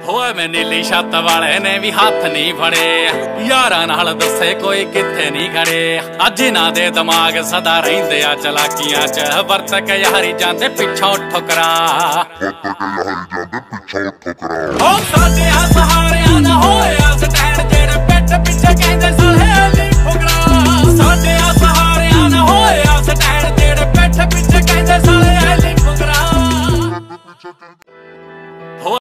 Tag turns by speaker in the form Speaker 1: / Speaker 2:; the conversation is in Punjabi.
Speaker 1: ਹੋਏ ਮੈਂ ਨੀਲੀ ਛੱਤ ਵਾਲੇ ਨੇ ਵੀ ਹੱਥ ਨਹੀਂ ਫੜੇ, ਯਾਰਾਂ ਨਾਲ ਦੱਸੇ ਕੋਈ ਕਿੱਥੇ ਨਹੀਂ ਖੜੇ। ਅੱਜ ਇਹਨਾਂ ਦੇ ਦਿਮਾਗ ਸਦਾ ਰਹਿੰਦੇ ਆ ਚਲਾਕੀਆਂ ਚ, ਵਰਤ ਕੇ ਯਾਰੀ ਜਾਂਦੇ ਪਿੱਛੋਂ ਠੁਕਰਾ।
Speaker 2: ਉਹ ਸਾਡੇ